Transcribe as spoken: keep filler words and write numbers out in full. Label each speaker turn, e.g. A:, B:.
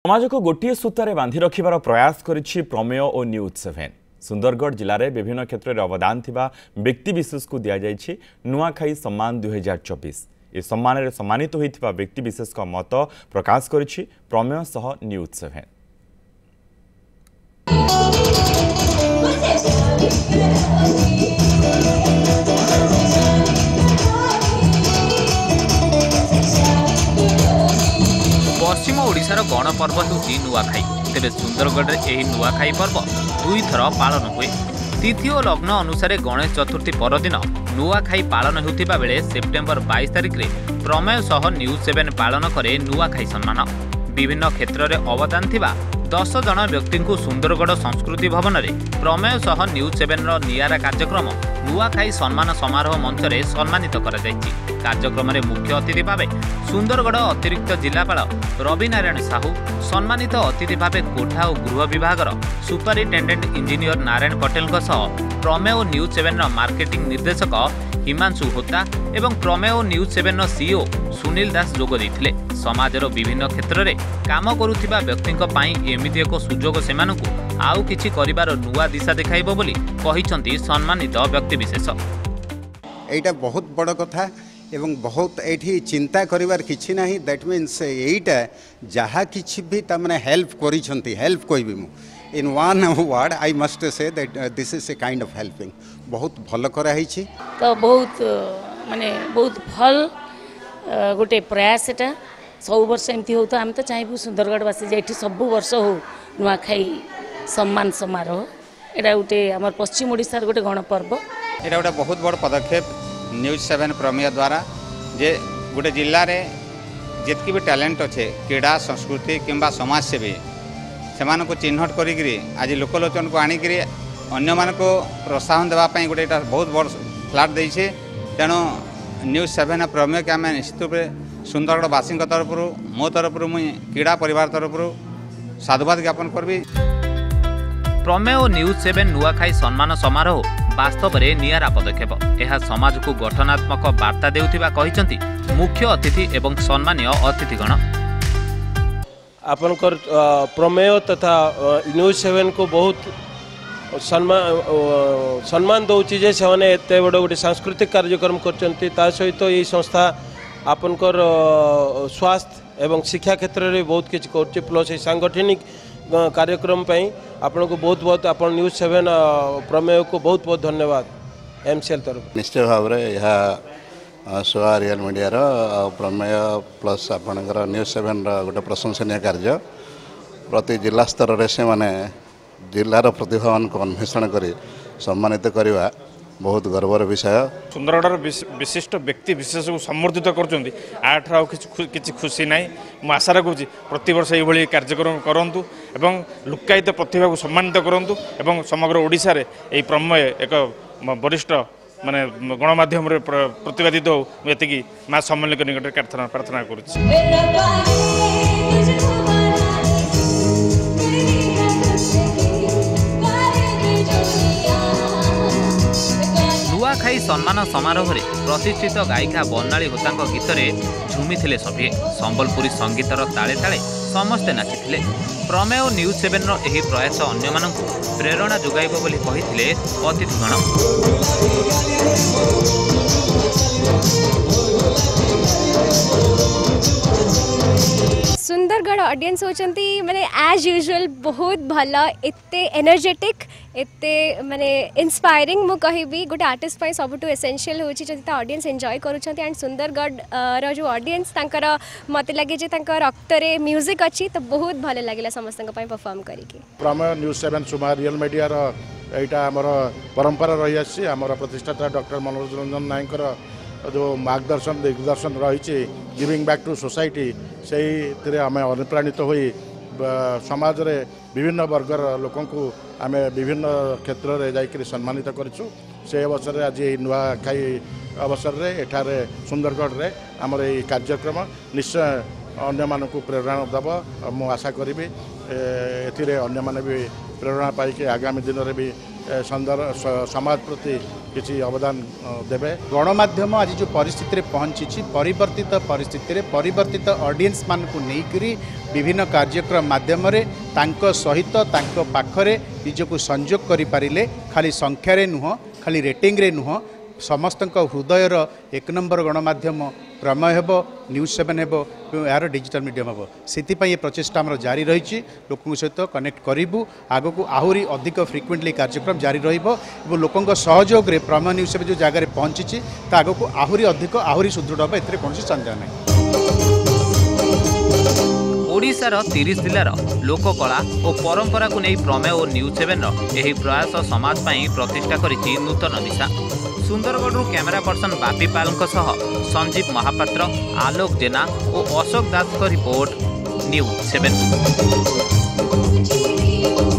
A: समाज को गोटे सूत्र बांधि रखिबार प्रयास करिछि प्रमेय और न्यूज सेवेन। सुंदरगढ़ जिले में विभिन्न क्षेत्र में अवदान थिबा व्यक्ति विशेष को दिया जाइछि नुआखाई सम्मान दुई हजार चौबीस। ए सम्मान रे सम्मानित होइथिबा व्यक्ति विशेष का मत प्रकाश करिछि प्रमेय सह न्यूज सेवेन।
B: पश्चिम ओडिशार गणपर्व होउछि नुआखाई। तेबे सुंदरगढ़ में नुआखाई पर्व दुई थर पालन हुए। तिथि और लग्न अनुसार गणेश चतुर्थी परदिन नुआखाई पालन होउथिबा बेले सेप्टेम्बर बाईस तारिख रे प्रमेय सह न्यूज सेवेन पालन करे नुआखाई सम्मान। विभिन्न क्षेत्र में अवदान थिबा दस जन व्यक्ति को सुंदरगढ़ संस्कृति भवन में प्रमेय सह न्यूज सेवेन नियारा कार्यक्रम नुआखाई सम्मान समारोह मंच में सम्मानित करा जायछि। कार्यक्रम में मुख्य अतिथि भाव सुंदरगढ़ अतिरिक्त जिलापाल रवि नारायण साहू, सम्मानित अतिथि भाव कोठा और गृह विभाग सुपरिटेडेंट इंजीनियर नारायण पटेल प्रमेय और न्यूज सेवेन मार्केटिंग निर्देशक हिमांशु होता एवं प्रमेय और news seven CEO Sunil Das जोग देथिले। समाजर विभिन्न क्षेत्र में काम करुथिबा व्यक्तिंक पई एमिति एक सुजोग सेमानकु आउ किछि करिबार नुआ दिशा देखाइबो बोली कहिसंती सम्मानित व्यक्ति विशेष।
C: एटा बहुत बड़ कथा एवं बहुत एठी चिंता करिवार किछि नाही। दैट मीन्स एटा जहा किछि भी तमने हेल्प करिसंती हेल्प कोइबी मु in one word I must say that this is a kind of helping बहुत भल करा हिछि।
D: तो बहुत माने बहुत भल गोटे प्रयास एटा सब वर्ष एमती हो। तो आम तो चाहबू सुंदरगढ़वासी जेठी सब वर्ष हो नुआखाई सम्मान समारोह। एटा गोटे आमर पश्चिम ओडिशार गोटे गणपर्व।
E: एटा गोटे बहुत बड़ पदक्षेप न्यूज सेवेन प्रमेय द्वारा जे गोटे जिले में जितकी भी टैलेंट अच्छे क्रीड़ा संस्कृति किंबा समाजसेवी से चिन्हट करी आज लोकलोचन को आणिक अन्य मान को प्रोत्साहन देवाई गोटे बहुत बड़ फ्लाट देछे। तेणु न्यूज सेवेन प्रमेय के आम निश्चित रूप से सुंदरगढ़वासी तरफ मो तरफ मुई क्रीड़ा परिवार तरफ साधुवाद ज्ञापन करी।
B: प्रमेय और न्यूज सेवेन नुआखाई सम्मान समारोह वास्तव में नियारा पदक्षेप। यह समाज को गठनात्मक वार्ता देउथिबा कहिसंती मुख्य अतिथि एवं सम्मानीय अतिथिगण।
F: आपनकर प्रमेय तथा न्यूज सेवेन को बहुत सम्मान सम्मान दौची जे से एते बड़ गोटे सांस्कृतिक कार्यक्रम करचंती। ता सहित ये संस्था आपनकर स्वास्थ्य एवं शिक्षा क्षेत्र में बहुत किछि करछि। प्लस सांगठनिक कार्यक्रम पई आपन को बहुत बहुत अपन न्यूज सेवेन प्रमेय को बहुत बहुत धन्यवाद एमसीएल तरफ।
G: निश्चय भाव में यह सोआ रियल मीडिया प्रमेय प्लस आपणकर न्यूज सेवेन गोटे प्रशंसनीय कार्य। प्रति जिला स्तर में से माने जिलार प्रतिभावान को अन्वेषण कर सम्मानित करवा बहुत गर्वर विषय।
H: सुंदरगढ़ विशिष्ट व्यक्ति विशेष को सम्बर्धित कर खुशी ना। मुझे आशा रखुच्छी प्रत वर्ष ये कार्यक्रम करूँ एवं लुक्कायित प्रतिभा को सम्मानित करूँ एवं समग्र ओडिशा रे यह प्रमेय एक वरिष्ठ माने गणमाध्यम प्रतिपादित हो ये माँ सम्मेलन निकट प्रार्थना प्रार्थना करुच्ची।
B: नुआखाई सम्मान समारोह में प्रतिष्ठित गायिका बर्णाली होता गीत में झुमिथिले सभे। संबलपुरी संगीतर ताले ताले समस्ते नाचिथिले। प्रमेय और न्यूज सेवेन यह प्रयास अन्य मानकु प्रेरणा जोगाइब बोली कहिथिले अतिथिगण।
I: सुंदरगढ़ ऑडियंस होचंती माने एज यूजुअल बहुत भला एते एनर्जेटिक एते माने इंस्पायरिंग मु कहिबी गोटे आर्टिस्ट पई सबटु एसेंशियल होची जति ता ऑडियंस एन्जॉय करूछंती। एंड सुंदरगढ़ रो जो ऑडियंस तांकर मते लागे जे तांकर रक्त रे म्यूजिक अछि तो बहुत भले लागला समस्त पई परफॉर्म करी के।
J: प्रमेय न्यूज सेवेन सुमा रियल मीडिया रो एटा हमर परंपरा रही आसी। हमर प्रतिष्ठाता डॉक्टर मनोज रंजन नायकर जो मार्गदर्शन दिग्दर्शन रही गिविंग बैक टू सोसाइटी से आम अनुप्राणित हो समाज रे विभिन्न वर्गर लोकों को आम विभिन्न क्षेत्र में जाकर सम्मानित करूँ। से अवसर में आज नुआखाई अवसर में एठारे सुंदरगढ़ रे आमर ये कार्यक्रम निश्चय अन्य मानक प्रेरणा देव। मु आशा करी ए अन्य माने भी प्रेरणा पाई आगामी दिन में भी सुंदर समाज प्रति किसी अवदान देवे।
K: गणमाध्यम आज जो परिस्थिति रे पहुंची परिवर्तित परिस्थिति रे परिवर्तित ऑडियंस मान को लेकरी विभिन्न कार्यक्रम माध्यम रे तांको सहित तांको पाखरे निजको संयोग करि पारिले खाली संख्या रे नुह खाली रेटिंग रे नुह समस्त हृदयर एक नंबर गणमाध्यम प्रमेय हेब न्यूज सेवेन हेब यार डिजिटल मीडियम हेब से ये प्रचेषा आम जारी रही लोकों सहित कनेक्ट करूँ आग को आहरी अधिक फ्रिक्वेंटली कार्यक्रम जारी रही लोकों सहयोग रे प्रमेय न्यूज सेवेन जो जगह पहुंची आग को आहरी अधिक आहरी सुदृढ़ हे ए कौन संदेह नहीं।
B: ओडिशार तीस जिलार लोककला और परंपरा को नहीं प्रमेय और न्यूज सेवेन यही प्रयास समाज पाई प्रतिष्ठा करिछि नूतन दिशा। सुंदरगढ़ कैमेरा पर्सन बापी पाल सह संजीव महापात्र, आलोक जेना और Ashok Das report news seven.